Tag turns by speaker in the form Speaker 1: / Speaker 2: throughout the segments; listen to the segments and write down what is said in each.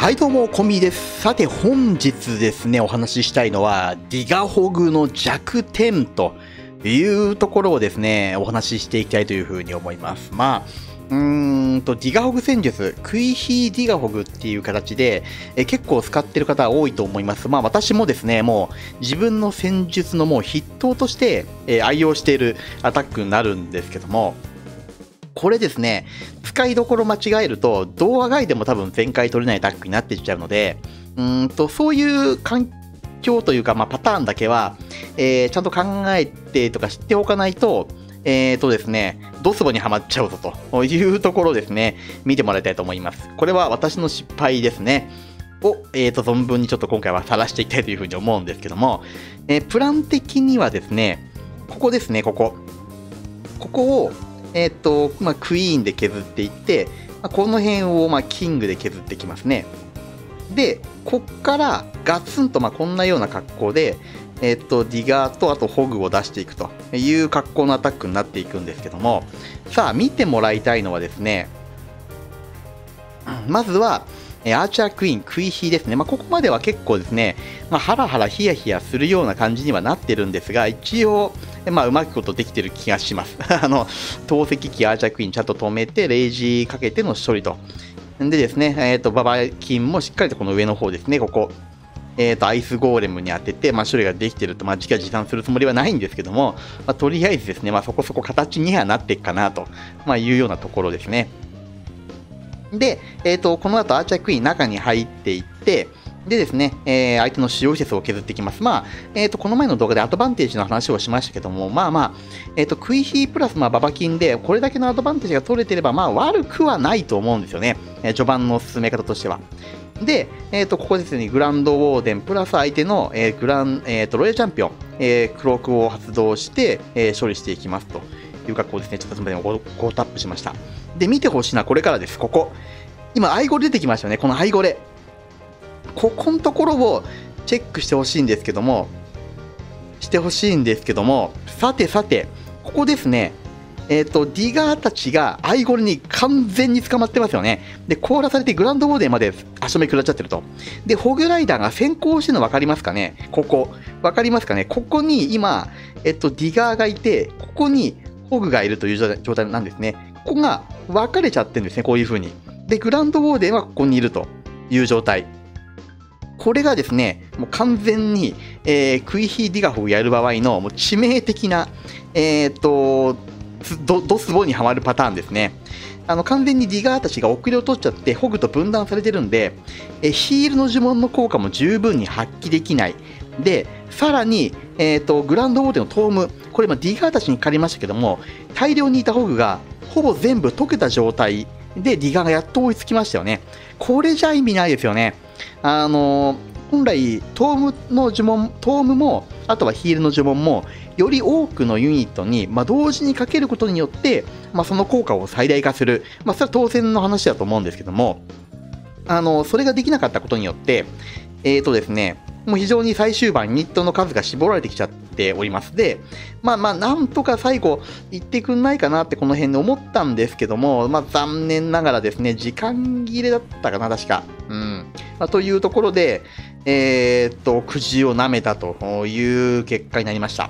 Speaker 1: はいどうも、コンビです。さて本日ですね、お話ししたいのは、ディガホグの弱点というところをですね、お話ししていきたいというふうに思います。ディガホグ戦術、クイヒーディガホグっていう形で、結構使ってる方多いと思います。私もですね、もう自分の戦術のもう筆頭として、愛用しているアタックになるんですけども、これですね、使いどころ間違えると、どうあがいても多分全回取れないタックになっていっちゃうので、そういう環境というか、パターンだけは、ちゃんと考えてとか知っておかないと、ですね、ドスボにはまっちゃうぞというところですね、見てもらいたいと思います。これは私の失敗ですね。を、存分にちょっと今回は晒していきたいというふうに思うんですけども、プラン的にはですね、ここですね、ここを、クイーンで削っていって、この辺をキングで削ってきますね。で、こっからガツンとこんなような格好で、ディガーとあとホグを出していくという格好のアタックになっていくんですけども、さあ見てもらいたいのはですね、まずはアーチャークイーン、クイヒーですね。ここまでは結構ですね、ハラハラヒヤヒヤするような感じにはなってるんですが、一応、うまくことできてる気がします。投石機アーチャークイーンちゃんと止めて、レイジーかけての処理と。でですね、ババキンもしっかりとこの上の方ですね、ここ。アイスゴーレムに当てて、処理ができてると、自画自賛するつもりはないんですけども、とりあえずですね、そこそこ形にはなっていくかなと、いうようなところですね。で、この後アーチャークイーン中に入っていって、でですね、相手の使用施設を削っていきます。この前の動画でアドバンテージの話をしましたけども、クイヒープラスババキンで、これだけのアドバンテージが取れてれば、悪くはないと思うんですよね。序盤の進め方としては。で、ここですね、グランドウォーデンプラス相手の、ロイヤルチャンピオン、クロークを発動して、処理していきますという格好ですね。ちょっとすみません、5タップしました。で、見てほしいのはこれからです。ここ。今、アイゴレ出てきましたよね。このアイゴレ。ここのところをチェックしてほしいんですけども、さて、ここですね。ディガーたちがアイゴレに完全に捕まってますよね。で、凍らされてグランドウォーデンまで足止め食らっちゃってると。で、ホグライダーが先行してるの分かりますかね。ここ。分かりますかね。ここに今、ディガーがいて、ここにホグがいるという状態なんですね。ここが分かれちゃってるんですね。こういう風に。で、グランドウォーデンはここにいるという状態。これがですね、もう完全に、クイヒーディガホをやる場合のもう致命的な、ドスボにはまるパターンですね。完全にディガーたちが遅れを取っちゃってホグと分断されてるんで、ヒールの呪文の効果も十分に発揮できない。で、さらに、グランドウォーデンのトーム、これ今ディガーたちに借りましたけども、大量にいたホグがほぼ全部溶けた状態でディガーがやっと追いつきましたよね。これじゃ意味ないですよね。本来トームもあとはヒールの呪文もより多くのユニットに、同時にかけることによって、その効果を最大化する、それは当然の話だと思うんですけども、それができなかったことによってですね、もう非常に最終盤ユニットの数が絞られてきちゃっております。で、なんとか最後いってくんないかなってこの辺で思ったんですけども、残念ながらですね、時間切れだったかな、確か。というところで、くじを舐めたという結果になりました。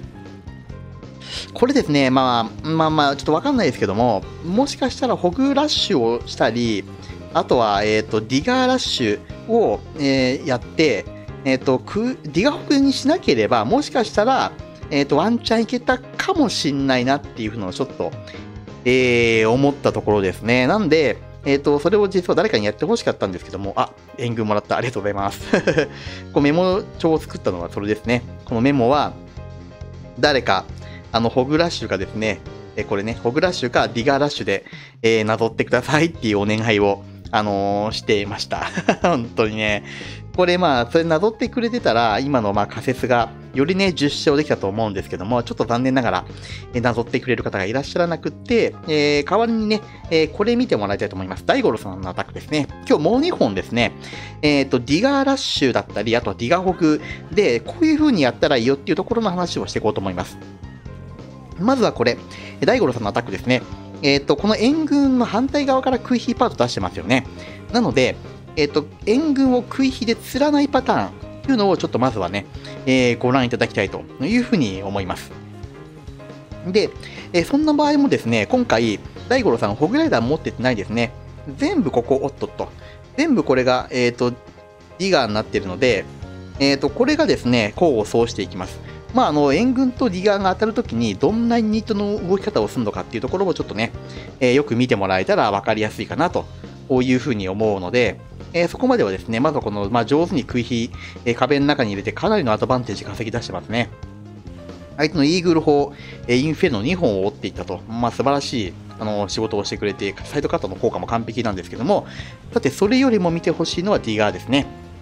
Speaker 1: これですね、ちょっとわかんないですけども、もしかしたらホグラッシュをしたり、あとは、ディガーラッシュを、やって、ディガホグにしなければ、もしかしたら、ワンチャンいけたかもしんないなっていうのをちょっと、思ったところですね。なんで、それを実は誰かにやってほしかったんですけども、援軍もらった。ありがとうございます。このメモ帳を作ったのはそれですね。このメモは、誰か、ホグラッシュがですね、これね、ホグラッシュかディガーラッシュで、なぞってくださいっていうお願いを、していました。本当にね。これそれなぞってくれてたら、今の仮説がよりね、10勝できたと思うんですけども、ちょっと残念ながら、なぞってくれる方がいらっしゃらなくって、代わりにね、これ見てもらいたいと思います。大五郎さんのアタックですね。今日もう2本ですね、ディガーラッシュだったり、あとはディガホグで、こういう風にやったらいいよっていうところの話をしていこうと思います。まずはこれ、大五郎さんのアタックですね。この援軍の反対側からクイヒーパート出してますよね。なので、 援軍を食い火で釣らないパターンというのをちょっとまずはね、ご覧いただきたいというふうに思います。で、そんな場合もですね、今回、大五郎さん、ホグライダー持ってってないですね。全部ここ、おっとっと。全部これが、ディガーになっているので、これがですね、功を奏していきます。まあ、援軍とディガーが当たるときに、どんなユニットの動き方をするのかっていうところをちょっとね、よく見てもらえたら分かりやすいかなというふうに思うので、そこまではですね、まずはこの、上手に食い火、壁の中に入れてかなりのアドバンテージ稼ぎ出してますね。相手のイーグル砲、インフェルノ2本を折っていったと、素晴らしい仕事をしてくれて、サイドカットの効果も完璧なんですけども、さて、それよりも見てほしいのはディガーですね。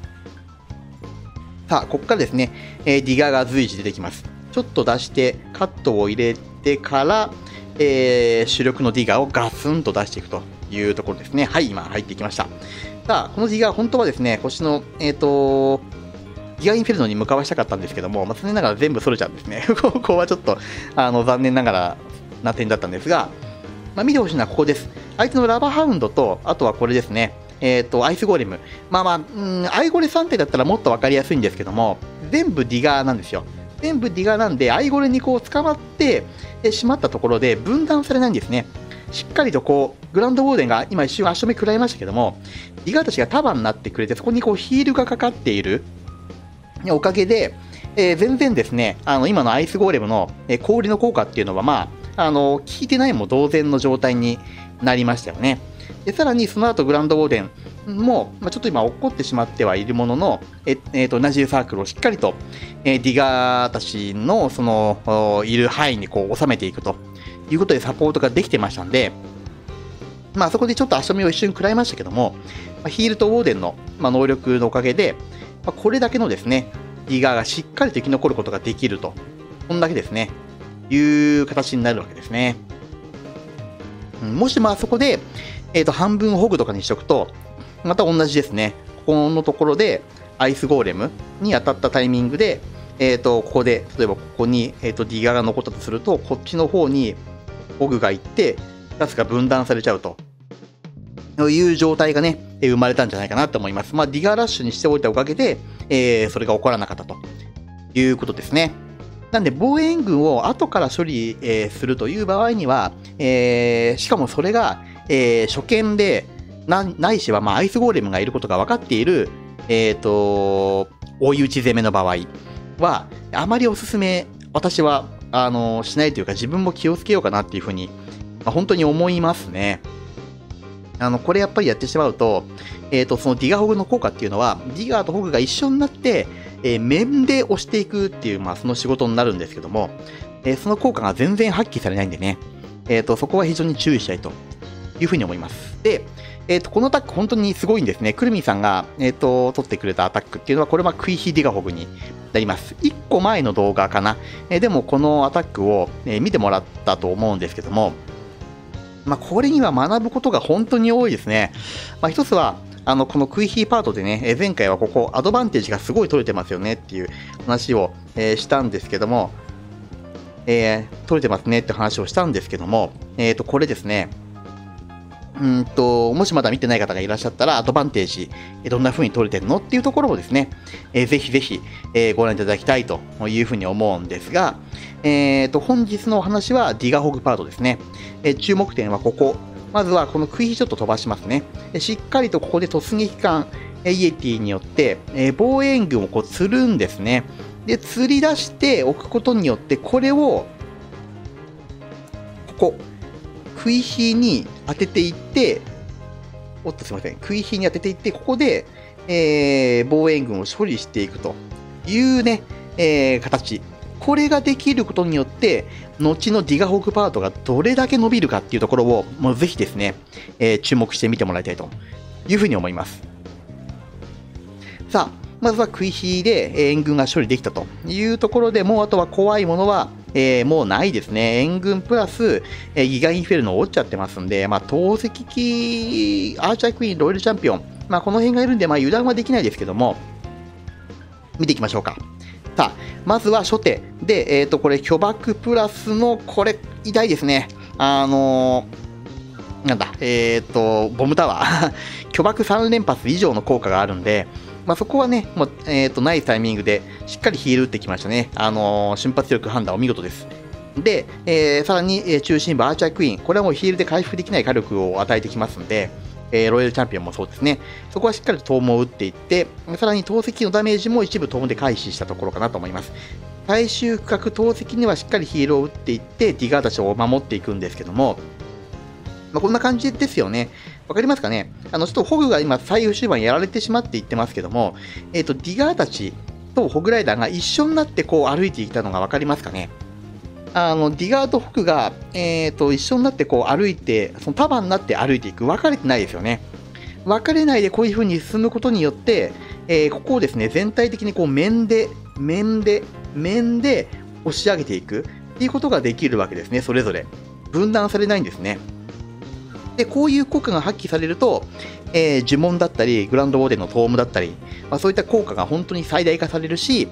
Speaker 1: さあ、ここからですね、ディガーが随時出てきます。ちょっと出して、カットを入れてから、主力のディガーをガツンと出していくというところですね。はい、今入ってきました。さあ、このディガー、本当はですね、星の、ディガーインフェルノに向かわしたかったんですけども、残念ながら全部それちゃうんですね。ここはちょっと、残念ながらな点だったんですが、見てほしいのはここです。相手のラバーハウンドと、あとはこれですね。アイスゴーレム。アイゴレ3体だったらもっと分かりやすいんですけども、全部ディガーなんですよ。全部ディガーなんで、アイゴレにこう捕まってしまったところで分断されないんですね。しっかりとこう、グランドウォーデンが今一瞬足止め食らいましたけども、ディガーたちが束になってくれて、そこにこうヒールがかかっているおかげで、全然ですね、今のアイスゴーレムの、氷の効果っていうのは効いてないも同然の状態になりましたよね。でさらにその後グランドウォーデンも、ちょっと今落っこってしまってはいるものの、同じサークルをしっかりと、ディガーたちのそのいる範囲にこう収めていくということでサポートができてましたんで、そこでちょっと足止めを一瞬食らいましたけども、ヒールとウォーデンの、能力のおかげで、これだけのですね、ディガーがしっかりと生き残ることができると、こんだけですね、いう形になるわけですね。もしそこで、半分ホグとかにしておくと、また同じですね。ここのところで、アイスゴーレムに当たったタイミングで、ここで、例えばここに、ディガーが残ったとすると、こっちの方にホグが行って、ガスが分断されちゃうという状態がね、生まれたんじゃないかなと思います。ディガーラッシュにしておいたおかげで、それが起こらなかったということですね。なんで、防衛援軍を後から処理、するという場合には、しかもそれが、初見で、ないしは、アイスゴーレムがいることが分かっている、追い打ち攻めの場合は、あまりおすすめ、私は、しないというか、自分も気をつけようかなっていうふうに、本当に思いますね。これやっぱりやってしまうと、そのディガーホグの効果っていうのは、ディガーとホグが一緒になって、面で押していくっていう、その仕事になるんですけども、その効果が全然発揮されないんでね、そこは非常に注意したいというふうに思います。で、このアタック本当にすごいんですね。くるみさんが、取ってくれたアタックっていうのは、これはクイヒディガホグになります。1個前の動画かな。でもこのアタックを、見てもらったと思うんですけども、これには学ぶことが本当に多いですね。一つは、このクイヒーパートでね、前回はここ、アドバンテージがすごい取れてますよねっていう話を、したんですけども、取れてますねって話をしたんですけども、これですね、もしまだ見てない方がいらっしゃったら、アドバンテージ、どんな風に取れてるのっていうところをですね、ぜひぜひ、ご覧いただきたいというふうに思うんですが、本日のお話はディガホグパートですね。注目点はここ。まずはこのクイヒちょっと飛ばしますね。しっかりとここで突撃艦、イエティによって、防衛軍をこう釣るんですね。で、釣り出しておくことによって、これを、ここ、クイヒに当てていって、おっとすみません、クイヒに当てていって、ここで、防衛軍を処理していくというね、形。これができることによって、後のディガホグパートがどれだけ伸びるかっていうところを、もうぜひですね、注目してみてもらいたいというふうに思います。さあ、まずはクイヒで援軍が処理できたというところでもうあとは怖いものは、もうないですね。援軍プラス、ギガインフェルノ落ちちゃってますんで、投石機、アーチャークイーン、ロイヤルチャンピオン、この辺がいるんで、油断はできないですけども、見ていきましょうか。さあ、まずは初手で、これ、巨爆プラスの、これ、痛いですね。なんだ、ボムタワー。 巨爆3連発以上の効果があるんで、そこはね、もうナイスタイミングでしっかりヒール打ってきましたね。瞬発力判断お見事です。で、さらに、中心部アーチャークイーン、これはもうヒールで回復できない火力を与えてきますんで、ロイヤルチャンピオンもそうですね。そこはしっかりとトームを打っていって、さらに投石のダメージも一部トームで回避したところかなと思います。最終区画投石にはしっかりヒールを打っていって、ディガーたちを守っていくんですけども、こんな感じですよね。わかりますかね。ちょっとホグが今最終盤やられてしまって言ってますけども、ディガーたちとホグライダーが一緒になってこう歩いていたのがわかりますかね。ディガーとホグが、一緒になってこう歩いて、その束になって歩いていく。分かれてないですよね。分かれないでこういう風に進むことによって、ここをですね、全体的にこう面で押し上げていくっていうことができるわけですね。それぞれ。分断されないんですね。で、こういう効果が発揮されると、呪文だったり、グランドウォーデンのトームだったり、そういった効果が本当に最大化されるし、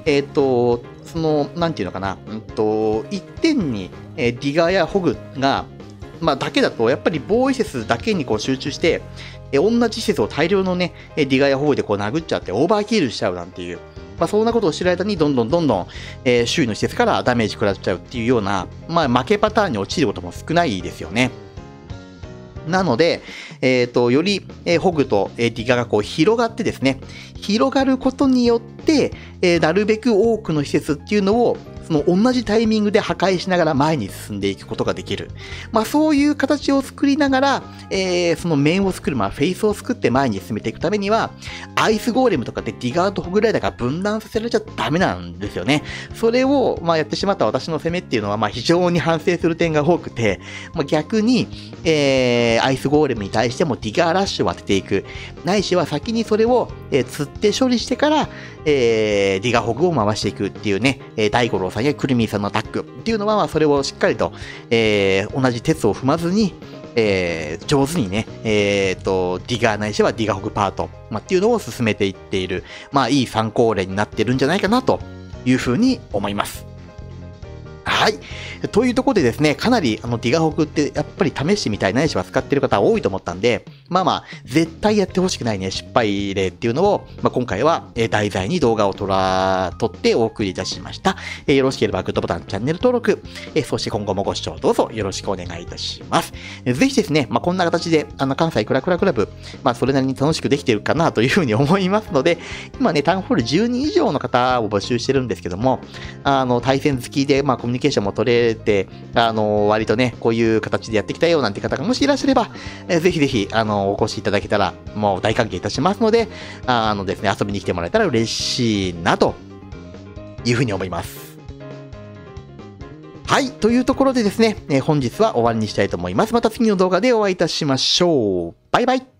Speaker 1: なんていうのかな、一点に、ディガーやホグが、だけだと、やっぱり防衛施設だけにこう集中して、同じ施設を大量のね、ディガーやホグでこう殴っちゃって、オーバーキルしちゃうなんていう、そんなことを知る間にどんどん、周囲の施設からダメージ食らっちゃうっていうような、負けパターンに陥ることも少ないですよね。なので、より、ホグと、ディガがこう広がってですね、広がることによって、なるべく多くの施設っていうのを、その同じタイミングで破壊しながら前に進んでいくことができる。そういう形を作りながら、その面を作る、フェイスを作って前に進めていくためには、アイスゴーレムとかでディガーとホグライダーが分断させられちゃダメなんですよね。それを、やってしまった私の攻めっていうのは、非常に反省する点が多くて、逆に、アイスゴーレムに対してもディガーラッシュを当てていく。ないしは先にそれを、釣って処理してから、ディガーホグを回していくっていうね、大五郎さんやクルミーさんのアタックっていうのは、それをしっかりと、同じ鉄を踏まずに、上手にね、ディガーないしはディガーホグパート、っていうのを進めていっている、いい参考例になってるんじゃないかなというふうに思います。はい。というところでですね、かなりディガホグってやっぱり試してみたいないしは使ってる方多いと思ったんで、絶対やってほしくないね、失敗例っていうのを、今回は題材に動画を撮ってお送りいたしました。よろしければグッドボタン、チャンネル登録、そして今後もご視聴どうぞよろしくお願いいたします。ぜひですね、こんな形で、関西クラクラクラブ、それなりに楽しくできてるかなというふうに思いますので、今ね、タウンホール10人以上の方を募集してるんですけども、対戦好きで、コミュニケーションも取れて、割とね、こういう形でやってきたよなんて方がもしいらっしゃれば、ぜひぜひ、お越しいただけたら、もう大歓迎いたしますので、ですね、遊びに来てもらえたら嬉しいな、というふうに思います。はい、というところでですね、本日は終わりにしたいと思います。また次の動画でお会いいたしましょう。バイバイ。